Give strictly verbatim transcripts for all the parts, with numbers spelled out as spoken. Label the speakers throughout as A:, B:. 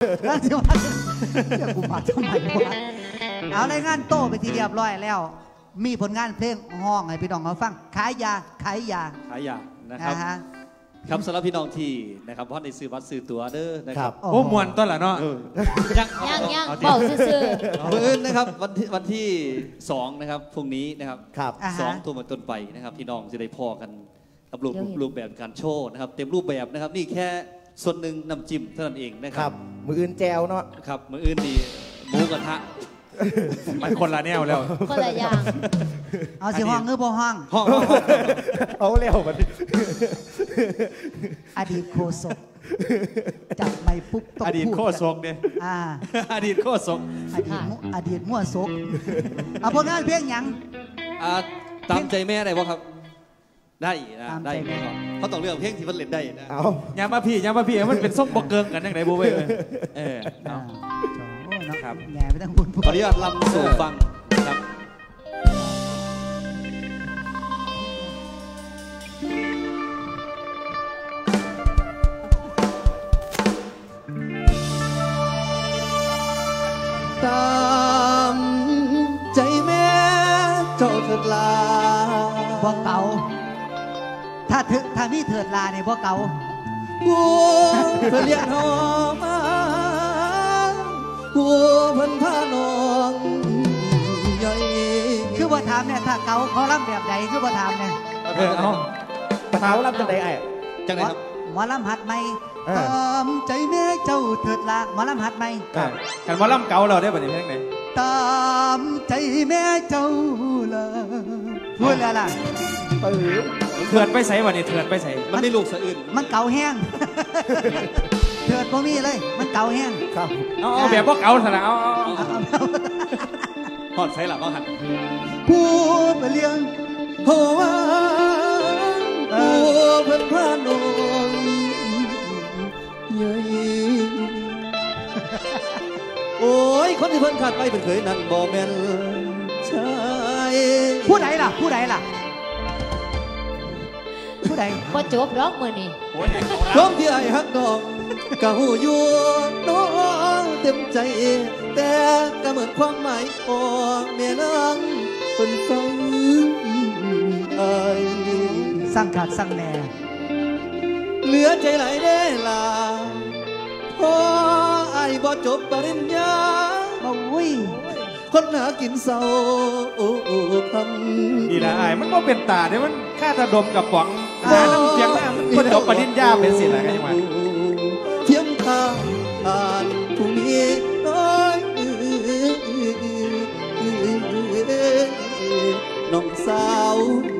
A: แล้วที่ว่าเดี๋ยวกูมาทำไมวะเอารายงานโตไปทีเรียบร้อยแล้วมีผลงานเพลงห้องให้พี่น้องเขาฟังขายยาขายยา
B: ขายยานะครับครับสำหรับพี่น้องที่นะครับเพราะในซื้อบัตรซื้อตั๋วเด้อนะครับ
C: โอ้มวนต้นละเนาะ
D: ยังยังยังเบาซื่อ
B: ๆมื้ออื่นนะครับวันที่วันที่สองนะครับพรุ่งนี้นะครับสองตัวมาต้นไปนะครับพี่น้องจะได้พอกันกับรูปรูปแบบการโชว์นะครับเต็มรูปแบบนะครับนี่แค่ส่วนหนึ่งน้ำจิ้มเท่านั้นเองนะครับ
C: มืออื่นแจวเนาะ
B: ครับมืออื่นดีหมูกระทะ
C: มันคนละแนวแล้ว
D: คนละอย่าง
A: เอาสิห้องเงือบ่ห้อง
B: ห้อง
C: เอาแล้วมัน
A: อดีตโคศกจับไม้ปุ๊บ
B: ต้องพูดอดีตโคศกเนี่ยอดีตโคศก
A: อดีตอดีตมั่วศกเอาผลงานเพลงยัง
B: ตามใจแม่ได้ป่ะครับได้นะได้เขาต้องเลือกเพลงที่มันเล่นได้นะ
C: เอายามาพี่ยามาพี่มันเป็นส้มบกเกิงกันยังไงโบเว้ยเออ
A: ครับแง่ไปทั้งบุญ
B: ขออนุญาตลำสู่ฟังครับตามใจแม่เจ้าเถิดลา
A: บ่เก่าถ้าถึงถ้ามีเถิดลาเนี่ยบ่เก่า
B: บัวเธอเรียกหอมาบัวพันผ้านองใหญ่
A: คือบ่ถามเนี่ยถ้าเก่าเขาล่ำแบบใดคือบ่ถามเนี่ย
C: เออเอาเท้าล่ำจังใดไอ้
B: จังไหนครับ
A: หมอลำหัดไหมตามใจแม่เจ้าเถิดละหมอลำหัดไหม
C: กันหมอลำเก่าเราได้ป่ะเนี่ยเพลงไหน
A: ตามใจแม่เจ้าละพูดแล้วล่ะ
C: เถื่อนไปใส่วันนี้เถื่อนไปใส่
B: มันไม่ลูกสะอื่น
A: มันเก่าแห้งเถื่อนบ่มีเลยมันเก่าแห้ง
C: ครับเอาแบบพวกเก่าสนะเอา
B: หอดใส่หลับบ้างหัน
A: ผู้ไปเลี้ยง
B: โหัวผู้เพื่อนพระนงใหญ่โอ้ยคนที่เพิ่นขาดไปเป็นเคยนั่นบ่แม่นใช่
A: ผู้ใดล่ะผู้ใดล่ะผู้ใด
D: พอจบร้องมือนี่
B: ร้องที่ไอ้ฮักน้องกะหูอยู่น้องเต็มใจแต่ก็เหมือนความหมายโอ้เมียนางเป็นฟังไอ้
A: สร้างขาดสร้างแน่
B: เหลือใจไหลได้ลาพอไอ้บ่จบปริญญา
A: บ่วิ่ง
B: คนหากินเศร้าโอ้คำ
C: นี่แหละไอ้มันก็เป็นตาเนี่ยมันค่าตาดมกับป๋องหาน้ำเสียงหน้ามันคนจบปริญญาเป็นสิอะไรกันยังไง
B: เทียมทางอ่านผู้มีน้อยน้องสาว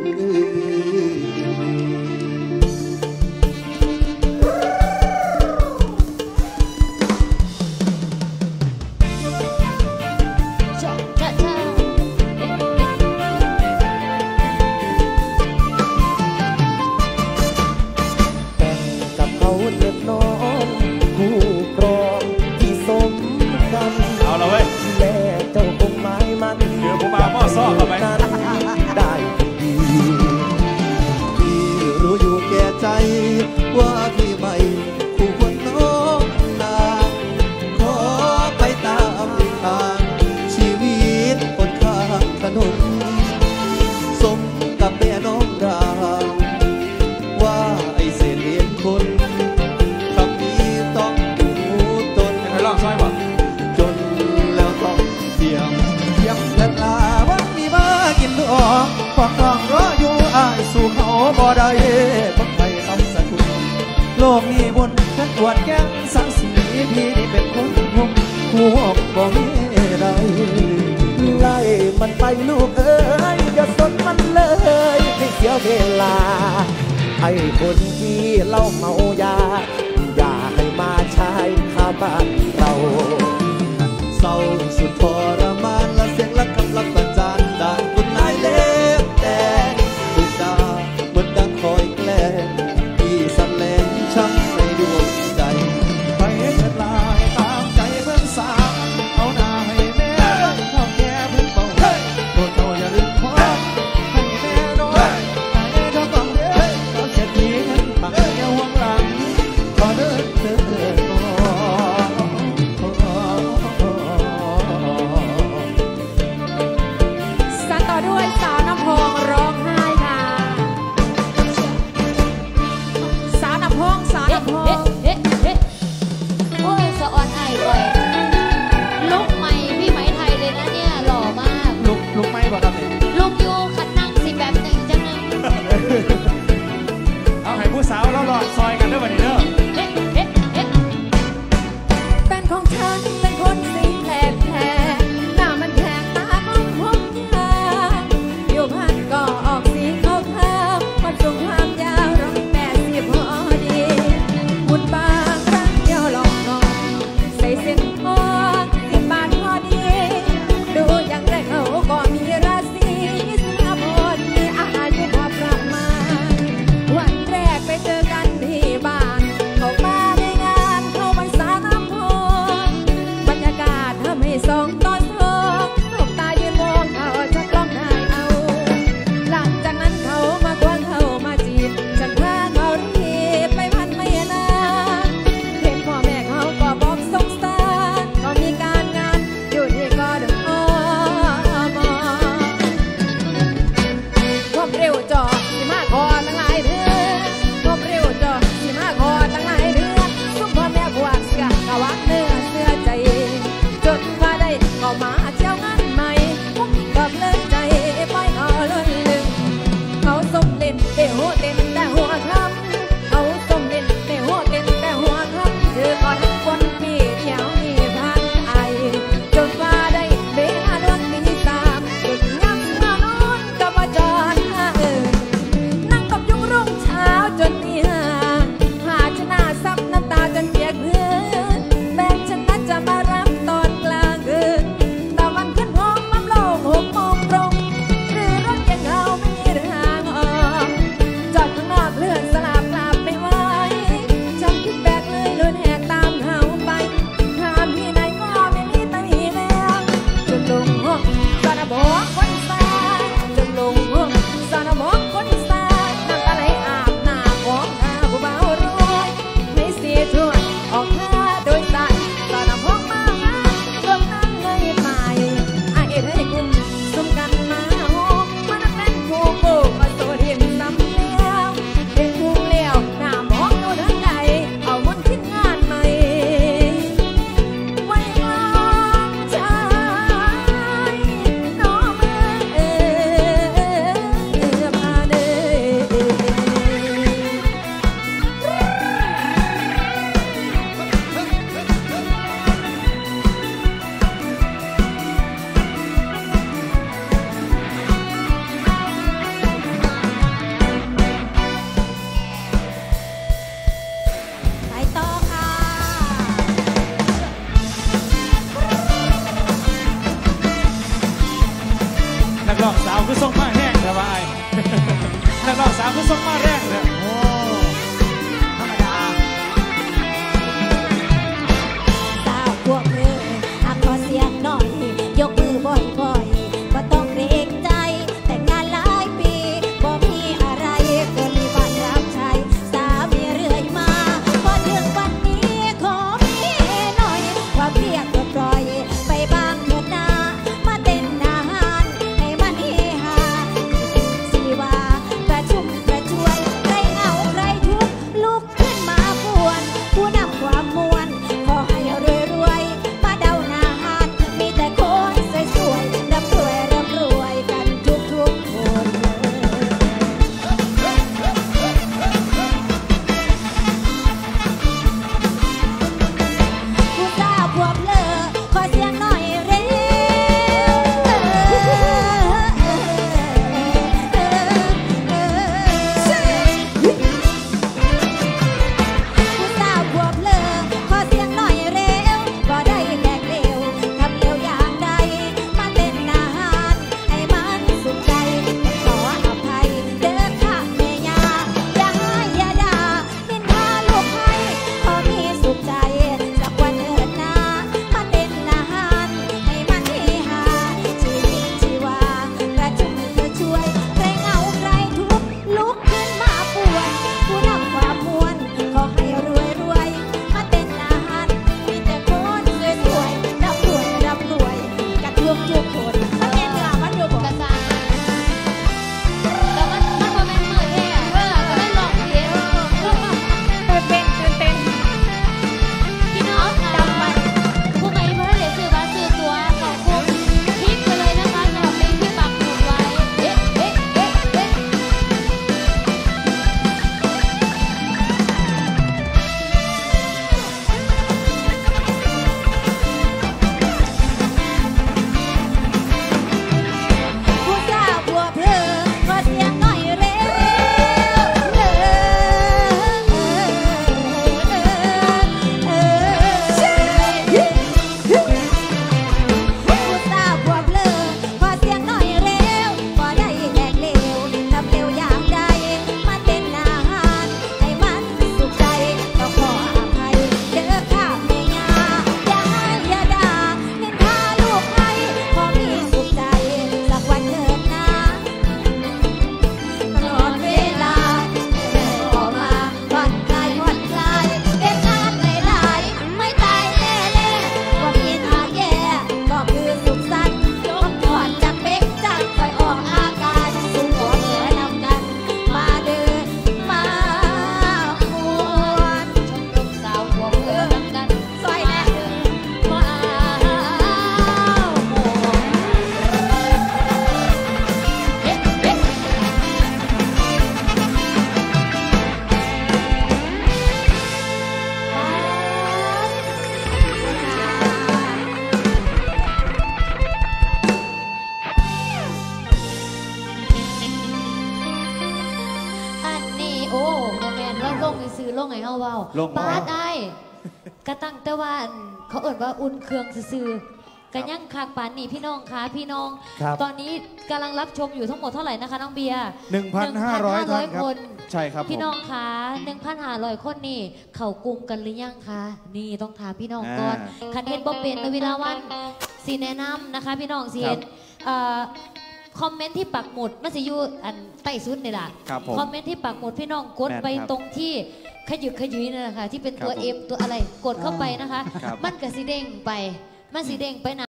C: ซ้อเข้าไป
B: ได้ดีพี่รู้อยู่แก่ใจว่าพี่ไม่คู่ควรน้องนางขอไปตามทางชีวิตคนข้างถนนสมกับแม่น้องดาว่าไอเศษเหรียญคนคำนี้ต้องดูตน
C: ให้ลองซ้อยบ่
B: จนแล้วต้องเทียมเทียมเถิดลากินดอกฟังน้องรออยู่อ้ายสู่เขาบ่ได้ต้องไปทำสักทีโลกนี้บนฉันปวดแก้มสังสีพี่นี่เป็นคนหุบหัวบ่มีได้
C: ไล่มันไปลูกเอ้ยอย่าสนมันเลยให้เสียเวลาให้คนที่เล่าเมายาอย่าให้มาใช้ข้าบ้านเรา
B: เศร้าสุดทรมานและเสียงและคำลักประจานด่านคุณนายเล็บแต่ตุกดาเหมือนดังคอยแกล้งที่สั่นแรงช้ำในดวงใจ
C: ไปเถิดลายตามใจเพื่อนสาวเอาหน้าให้แม่เข้าแก่เพื่อนเป่าโปรดเขาอย่าลืมขอให้แม่น้อยให้เขาต้องเด้อเขาเสร็จนี้ปักเดียวห่วงหลังขอเดินเดินก่อน
E: กร้องสาวคือส่งมาแห้งสบายนักร้องสาวคือส่งมาแรงเลย
A: โอ้ธรรมดา
F: สาวพวกเธอหากขอเสียงหน่อย ยกมือบ่อยๆก็ต้องเกรงใจ แต่งงานหลายปีบ่มีอะไรเกินมีบ้านรับใช้สามีเรื่อยมาพอถึงวันนี้ขอพี่หน่อยความเครียดก็ปล่อยไปบ้างเถิดนะมาเต้นอาหารให้มันเฮฮาสิว่าประชุมประชวยใครเหงาใครทุกข์ลุกขึ้นมาป่วนผู้นำความมวลขอให้รวยๆมาเดาหน้าหานมีแต่คนสวยๆร่ำรวยร่ำรวยกันทุกๆคนผู้สาวพวกเลอขอเสียงหน่อยเร็ผู้สาวพวกเลอขอเสียงหน่อยเร็วบ่ได้แหลกเร็วทำเร็วอย่างใดมาเต้นอาหารให้มันสุขใจขออภัยเด้อค่ะแม่ยาอย่าให้อย่าด่านินทาลูกให้ขอมีสุขใจสักวันเถิดนะมาเต้นอาหารให้มันเฮฮาชีวิตชีวากระชุ่มกระชวยใครเหงาใครทุกข์ลุกขึ้นมาป่วนผู้นำความมวลขอให้รวยรวยมาเต้นอาหารมีแต่คนสวยๆร่ำรวยร่ำรวยกันทุกทุกคนมาเต้นเหนือมันอยู่บอก
D: กระซานแต่มันมันบ่แม่นมือแท้เออก็ได้ลองเสีย
F: ตื่นเต้นตื่นเต้น
D: พี่น้องค่ะผู้ใดพระเดชซื้อบัตรซื้อตั๋วขอบคุณคลิกไปเลยนะคะสำหรับเพลงที่ปักหมุดไว้เอ๊ะเอ๊ะเอ๊ะเอ๊ะ
F: ผู้สาวพวกเธอขอเสียงหน่อยเร็วผู้สาวพวกเลอขอเสียงหน่อยเร็วบ่ได้แหลกเร็วทำเร็วอย่างใดมาเต้นอาหารให้มันสุขใจก็ขออภัยเด้อค่ะแม่ยาอย่าให้อย่าด่านินทาลูกให้ขอมีสุขใจสักวันเถิดนะตลอดเวลาเดินออกมาผ่อนคลายผ่อนคลายเก็บงานหลายๆไม่ตายแน่ๆว่ามีทางแย่ก็คือสุขสันต์ยกก่อนจากเป๊กจักไปออกอาการสู่ขอเหนือนำกัน มาเดินมาหวน
D: ลูกสาวพวกเธอนำกัน
F: ซอยแน่
D: ว้าวเอ๊ะเอ๊ะ อันนี้โอ้โมแมนเราลงไปซื้อลงไงเฮาเว้า
E: ลงบ่
D: ปาดไอ้กระตั้งแต่ว่าอันเขาเอิ้นว่าอุ่นเครื่องซื้อๆกันยังคักปานนี่พี่น้องคะพี่น้อง
C: ครับ
D: ตอนนี้กำลังรับชมอยู่ทั้งหมดเท่าไหร่นะคะน้องเบียร์
E: หนึ่งพันห้าร้อยท่านครับ
D: คน
E: ใช่ครับ
D: พี่น้องคะหนึ่งพันห้าร้อยคนนี่เขากลุ่มกันหรือยังคะนี่ต้องถามพี่น้องก่อนคันเห็นบ่เป็นนะเวลาวันสีแนะนำนะคะ พี่น้องสีเห็นเอ่อคอมเมนต์ที่ปักหมุดมันสิอยู่อันใต้สุดนี่แหละ
E: ครับผม
D: คอมเมนต์ที่ปักหมุดพี่น้องกด
E: แม่น
D: ไป
E: ครับ
D: ตรงที่ขยุกขยุยนั่นแหละค่ะที่เป็นตัว
E: ครับผม
D: เอ็มตัวอะไรกดเข้าไปนะคะ
E: ครับ
D: มันก็สีเด้งไปมันสีเด้งไปนะ